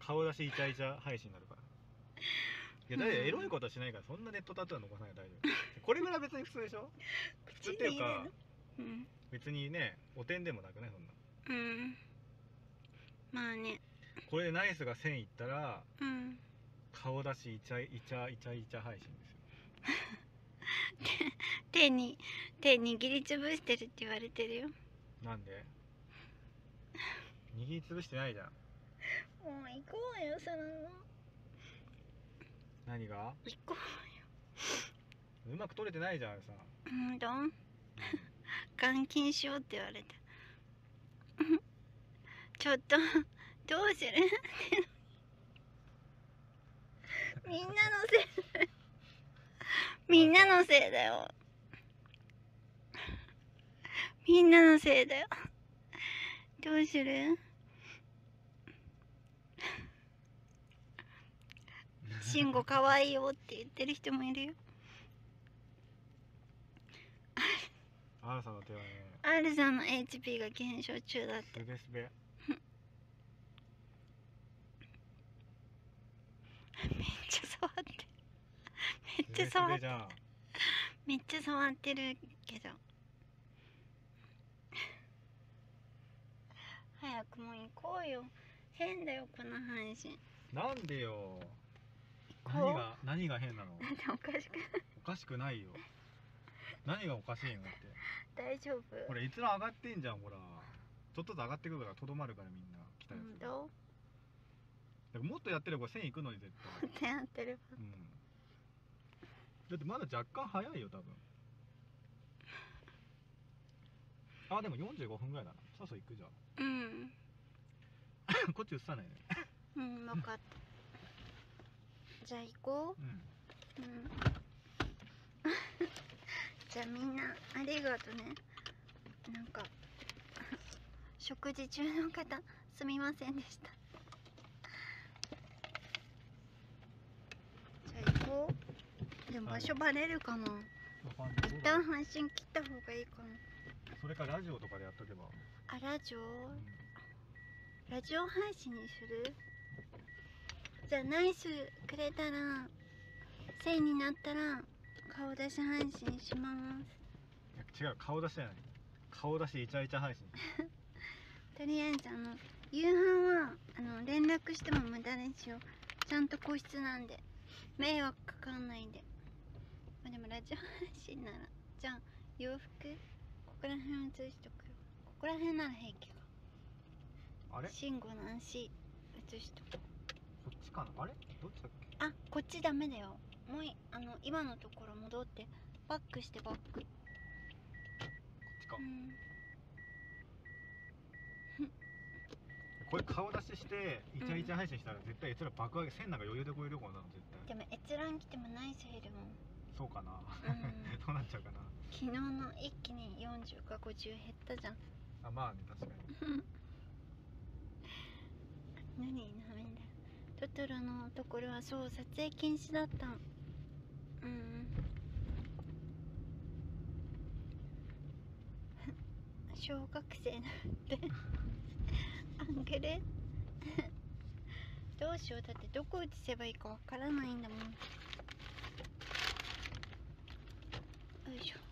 顔出しイチャイチャ配信になるから。いやだってエロいことはしないからそんなネットタトゥーは残さないで大丈夫。これぐらい別に普通でしょ。普通っていうか、 うん、 別にねお点でもなくないそんな。 うん、まあね。 これでナイスが1000いったら、 うん、 顔出しイチャイチャイチャイチャ配信ですよ。 手握りつぶしてるって言われてるよ。 なんで握りつぶしてないじゃん。 もう行こうよその。 何が行こうまく撮れてないじゃんさ。 うよ。監禁しようって言われた。ちょっとどうするみんなのせいみんなのせいだよ。みんなのせいだよ。どうする？慎吾かわいいよって言ってる人もいるよ。 R さんの手はね、 R さんの HP が減少中だって。 すべすべ。 めっちゃ触ってる。めっちゃ触ってる。めっちゃ触ってるけど。早くもう行こうよ。変だよこの配信。 なんでよ。何が変なの？ だっておかしくない。 おかしくないよ。何がおかしいのって。 大丈夫？ これ閲覧上がってんじゃんほら。ちょっとずつ上がってくるからとどまるからみんな来たやつ。 どう？ だからもっとやってれば1000いくのに絶対。 ってやってれば。 うん。だってまだ若干早いよ多分。あでも45分ぐらいだな。さっさと行くじゃん。 うん。 こっち映さないね。 うん、分かった。じゃあ行こう。うん。じゃあみんなありがとね。なんか食事中の方すみませんでした。じゃあ行こう。でも場所バレるかな。一旦配信切った方がいいかな。 それかラジオとかでやっとけば。 あ、ラジオ、ラジオ配信にする？じゃあナイスくれたら1000になったら顔出し配信します。 違う、顔出しじゃない。顔出しイチャイチャ配信。 とりあえず夕飯は連絡しても無駄ですよ。ちゃんと個室なんで迷惑かかんないんで。まあ、でもラジオ配信ならじゃあ洋服ここら辺映しとくよ。ここら辺なら平気か。 あれ慎吾の足映しとく。 こっちかな。あれどっちだっけ。 あ、こっちダメだよ。もう今のところ戻ってバックしてバック。こっちか。これ顔出ししてイチャイチャ配信したら絶対閲覧爆上げ。1000なんか余裕で超えるよこんなの絶対。 でも閲覧来てもナイス減るもん。 そうかな。そうなっちゃうかな。 昨日の一気に40か50減ったじゃん。 あ、まあね、確かに。 何なめんだよ。トトロのところはそう撮影禁止だった。小学生なんてアングルどうしよう。だってどこ映せばいいかわからないんだもん。よいしょ。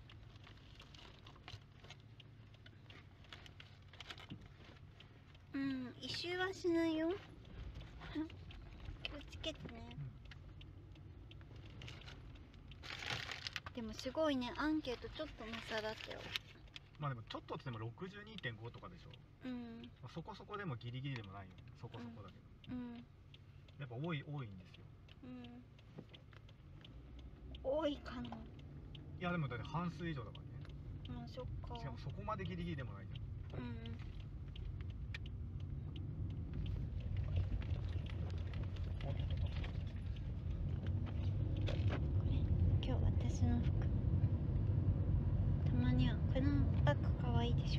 一周はしないよ。気をつけてね。でもすごいね、アンケートちょっとの差だったよ。 まあでもちょっとってでも 62.5 とかでしょ。そこそこでもギリギリでもないよ。そこそこだけど。やっぱ多いんですよ。 多いかな。いやでもだって半数以上だからね。 そっか。 しかもそこまでギリギリでもないじゃん。 今日私の服。たまにはこのバッグかわいいでしょ。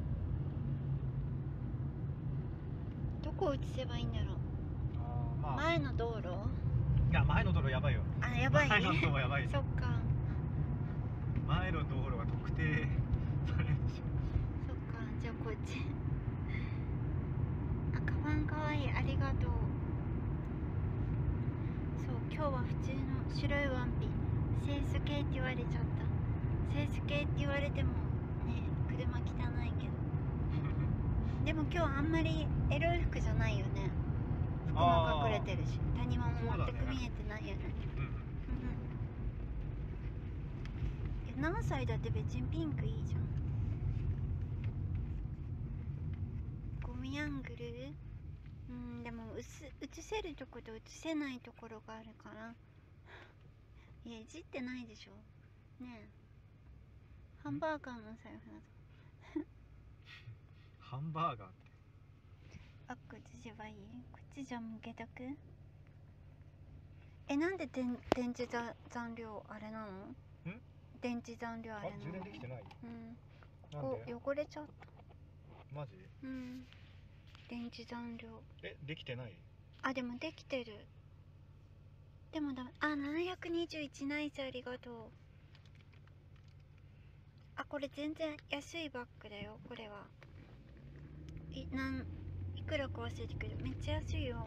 どこ映せばいいんだろう。まあ、前の道路。 いや前の道路やばいよ。 あ、やばいね。 前の道路やばい。 そっか。 前の道路が特定されるでしょ。 そっか、じゃあこっち。あ、カバンかわいい。ありがとう。 今日は普通の白いワンピ、清楚系って言われちゃった。清楚系って言われてもね、車汚いけどでも今日あんまりエロい服じゃないよね。服も隠れてるし、谷間も全く見えてないよね。何歳だって別にピンクいいじゃん。ゴミアングル、でも映せるところと映せないところがあるからいや、いじってないでしょねえ。ハンバーガーの財布だぞハンバーガーって。 あ、こっちじゃばいい？こっちじゃ向けとく？なんで電池残量あれなの？電池残量あれなの？ 充電できてない？ なんで？汚れちゃった。 マジ？ 電池残量。 できてない？ でもできてる。でもダメ。721ナイス、ありがとう。これ全然安いバッグだよ、これは。いくらか忘れてくる。めっちゃ安いよ。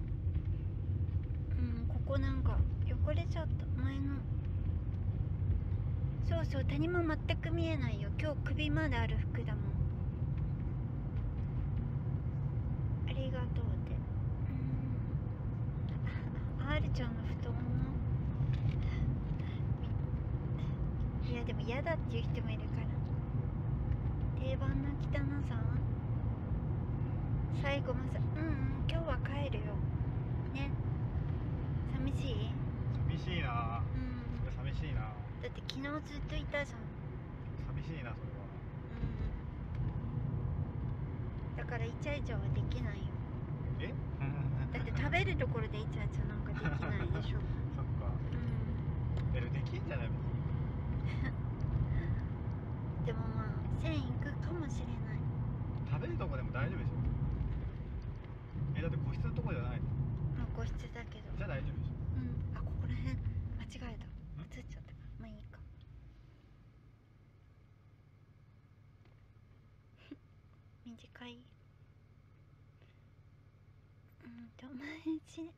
ここなんか汚れちゃった。前の。そうそう、谷も全く見えないよ。今日首まである服だもん。ありがとうって。R ちゃんの布団もいや、でも嫌だっていう人もいるから。定番の汚さ。最後もさ、今日は帰るよね。寂しい？ 寂しいな。寂しいな。 だって昨日ずっといたじゃん。 寂しいな、それは。 だからイチャイチャはできないよ。だって食べるところでイチャイチャなんかできないでしょそっか。できんじゃない？ でもまあ1000いくかもしれない。 食べるとこでも大丈夫でしょ。だって個室のとこじゃないの？ 個室だけど。 じゃあ大丈夫でしょ。 ここら辺間違えた。映っちゃった。まあいいか。短い。毎日ね。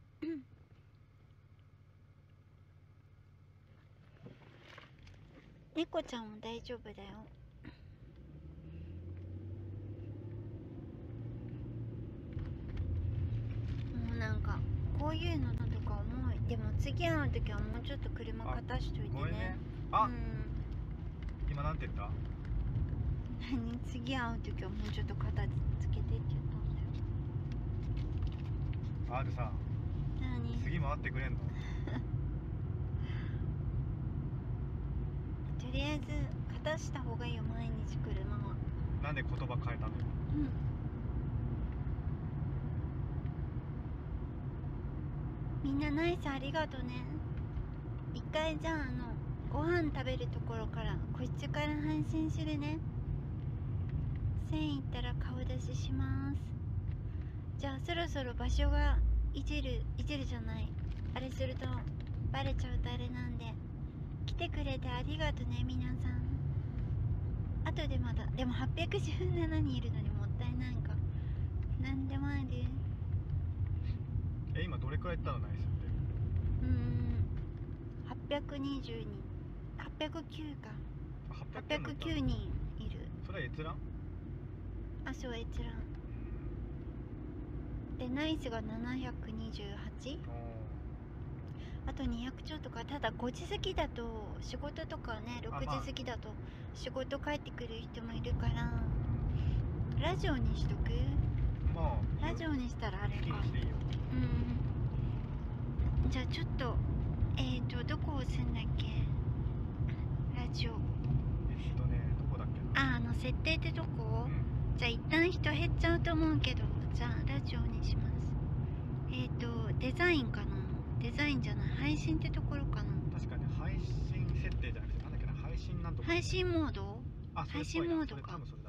猫ちゃんも大丈夫だよ。もうなんかこういうのとか重い。でも次会う時はもうちょっと車片しといてね。 今なんて言った？ 次会う時はもうちょっと片つけてって言ったんだよ。 Rさん、次も会ってくれんの？ とりあえず片した方がいいよ、毎日車は。 なんで言葉変えたの？ みんなナイス、ありがとね。一回じゃあご飯食べるところから個室から配信するね。1000いったら顔出しします。じゃあそろそろ場所がいじるじゃない、あれするとバレちゃうとあれなんで、来てくれてありがとね皆さん。あとでまだでも817人いるのにもったいないか。なんでもある。 今どれくらい行ったの？ナイスって822、809か。809人いる。 それは閲覧？ そう、閲覧で、ナイスが728、あと200ちょっとか。ただ5時過ぎだと仕事とかね、6時過ぎだと仕事帰ってくる人もいるから、ラジオにしとく？ラジオにしたらあれか。じゃあちょっとどこ押すんだっけ、ラジオ。どこだっけ？ 設定ってどこ？じゃあ一旦人減っちゃうと思うけど、じゃあラジオにします。デザインかな？デザインじゃない、配信ってところかな。 確かに配信設定じゃなくて、なんだっけな、配信なんとか。 配信モード？配信モードか。